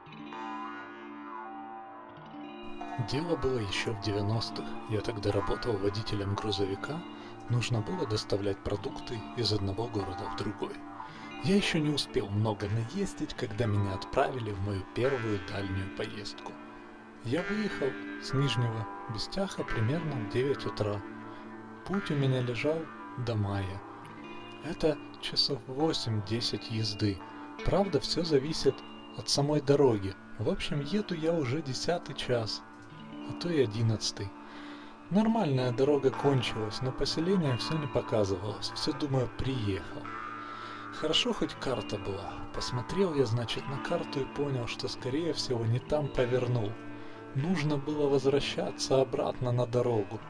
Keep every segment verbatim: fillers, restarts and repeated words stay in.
Дело было еще в девяностых. Я тогда работал водителем грузовика. Нужно было доставлять продукты из одного города в другой. Я еще не успел много наездить, когда меня отправили в мою первую дальнюю поездку. Я выехал с Нижнего Бестяха примерно в девять утра. Путь у меня лежал до Мая. Это часов восемь-десять езды. Правда, все зависит от самой дороги. В общем, еду я уже десятый час, а то и одиннадцатый. Нормальная дорога кончилась, но поселение все не показывалось. Все, думаю, приехал. Хорошо, хоть карта была. Посмотрел я, значит, на карту и понял, что, скорее всего, не там повернул. Нужно было возвращаться обратно на дорогу.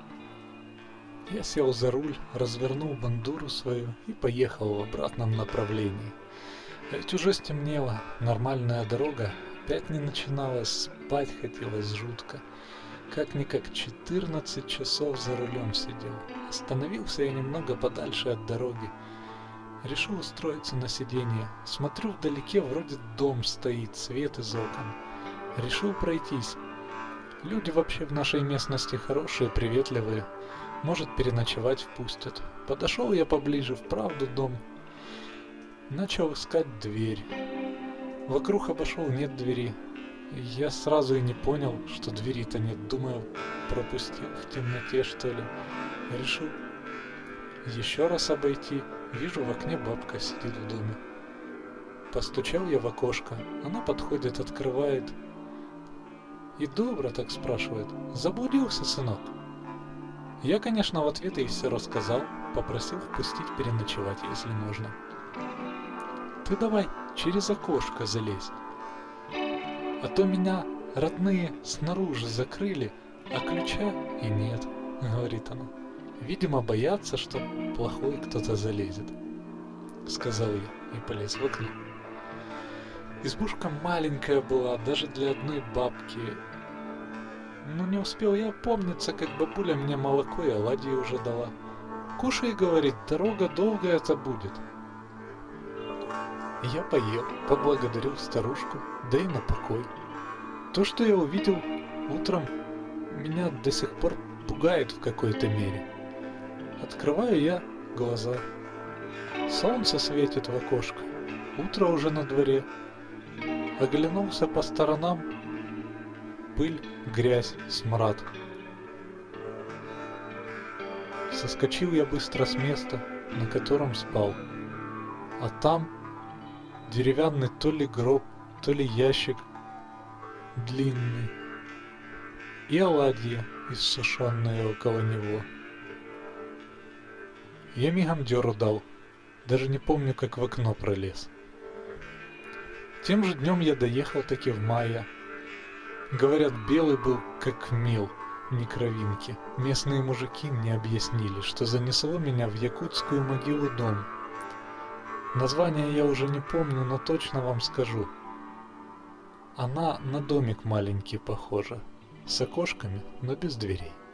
Я сел за руль, развернул бандуру свою и поехал в обратном направлении. Ведь уже стемнело, нормальная дорога опять не начиналась, спать хотелось жутко. Как-никак четырнадцать часов за рулем сидел. Остановился я немного подальше от дороги. Решил устроиться на сиденье. Смотрю, вдалеке вроде дом стоит, свет из окон. Решил пройтись. Люди вообще в нашей местности хорошие, приветливые. Может, переночевать впустят. Подошел я поближе, вправду дом. Начал искать дверь. Вокруг обошел, нет двери. Я сразу и не понял, что двери-то нет. Думаю, пропустил в темноте, что ли. Решил еще раз обойти. Вижу, в окне бабка сидит в доме. Постучал я в окошко. Она подходит, открывает. И добро так спрашивает: «Заблудился, сынок?» Я, конечно, в ответ ей все рассказал. Попросил впустить переночевать, если можно. «Ты давай через окошко залезь. А то меня родные снаружи закрыли, а ключа и нет», — говорит она. «Видимо, боятся, что плохой кто-то залезет», — сказал я и полез в окно. Избушка маленькая была, даже для одной бабки. Но не успел я опомниться, как бабуля мне молоко и оладьи уже дала. «Кушай, — говорит, — дорога долгая это будет». Я поел, поблагодарил старушку, да и на покой. То, что я увидел утром, меня до сих пор пугает в какой-то мере. Открываю я глаза. Солнце светит в окошко. Утро уже на дворе. Оглянулся по сторонам. Пыль, грязь, смрад. Соскочил я быстро с места, на котором спал. А там деревянный то ли гроб, то ли ящик длинный. И оладьи иссушенные около него. Я мигом дёру дал. Даже не помню, как в окно пролез. Тем же днем я доехал таки в Мая. Говорят, белый был как мел, ни кровинки. Местные мужики мне объяснили, что занесло меня в якутскую могилу дом. Название я уже не помню, но точно вам скажу. Она на домик маленький похожа, с окошками, но без дверей.